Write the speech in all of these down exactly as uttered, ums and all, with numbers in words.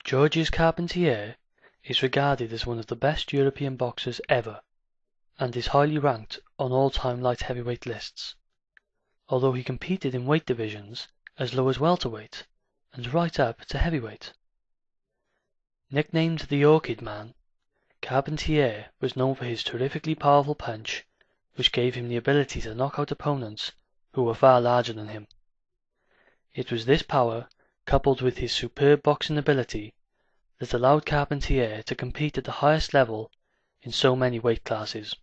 Georges Carpentier is regarded as one of the best European boxers ever, and is highly ranked on all-time light heavyweight lists, although he competed in weight divisions as low as welterweight and right up to heavyweight. Nicknamed the Orchid Man, Carpentier was known for his terrifically powerful punch, which gave him the ability to knock out opponents who were far larger than him. It was this power, coupled with his superb boxing ability, that allowed Carpentier to compete at the highest level in so many weight classes.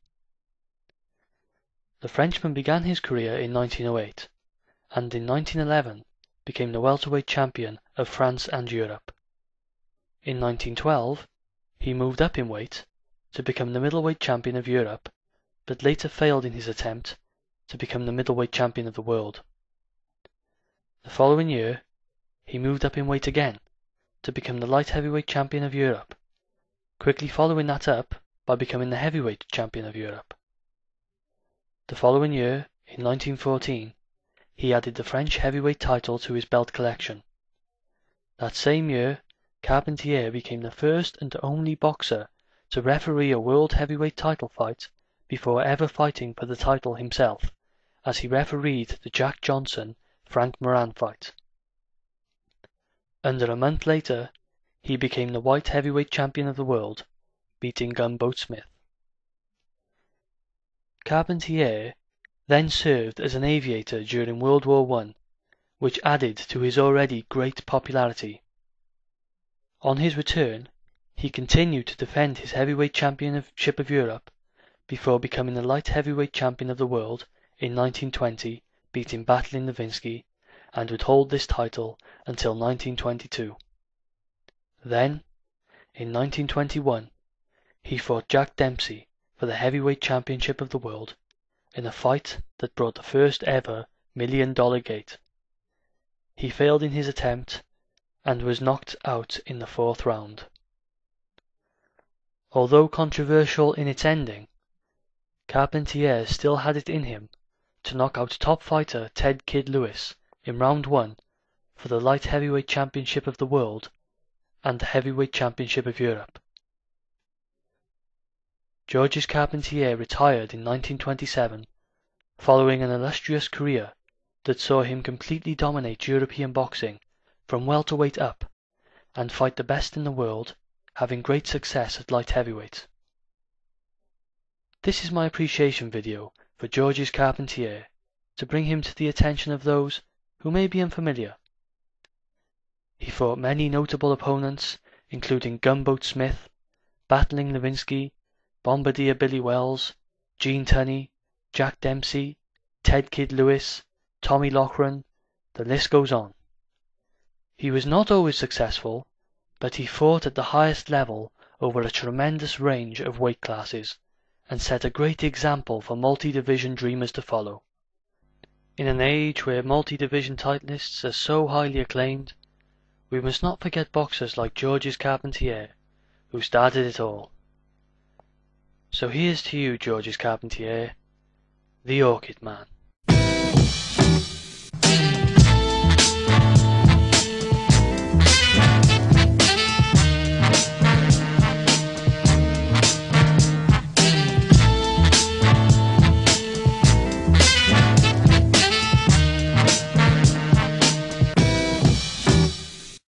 The Frenchman began his career in nineteen oh eight, and in nineteen eleven became the welterweight champion of France and Europe. In nineteen twelve, he moved up in weight to become the middleweight champion of Europe, but later failed in his attempt to become the middleweight champion of the world. The following year, he moved up in weight again to become the light heavyweight champion of Europe, quickly following that up by becoming the heavyweight champion of Europe. The following year, in nineteen fourteen, he added the French heavyweight title to his belt collection. That same year, Carpentier became the first and only boxer to referee a world heavyweight title fight before ever fighting for the title himself, as he refereed the Jack Johnson-Frank Moran fight. Under a month later, he became the white heavyweight champion of the world, beating Gunboat Smith. Carpentier then served as an aviator during World War One, which added to his already great popularity. On his return, he continued to defend his heavyweight championship of Europe before becoming the light heavyweight champion of the world in nineteen twenty, beating Battling Levinsky, and would hold this title until nineteen twenty-two. Then, in nineteen twenty-one, he fought Jack Dempsey for the heavyweight championship of the world in a fight that brought the first ever million dollar gate. He failed in his attempt and was knocked out in the fourth round. Although controversial in its ending, Carpentier still had it in him to knock out top fighter Ted Kid Lewis in round one for the light heavyweight championship of the world and the heavyweight championship of Europe. Georges Carpentier retired in nineteen twenty-seven, following an illustrious career that saw him completely dominate European boxing from welterweight up and fight the best in the world, having great success at light heavyweight. This is my appreciation video for Georges Carpentier to bring him to the attention of those who may be unfamiliar. He fought many notable opponents, including Gunboat Smith, Battling Levinsky, Bombardier Billy Wells, Gene Tunney, Jack Dempsey, Ted Kid Lewis, Tommy Loughran, the list goes on. He was not always successful, but he fought at the highest level over a tremendous range of weight classes, and set a great example for multi-division dreamers to follow. In an age where multi-division title lists are so highly acclaimed, we must not forget boxers like Georges Carpentier, who started it all. So here's to you, Georges Carpentier, the Orchid Man.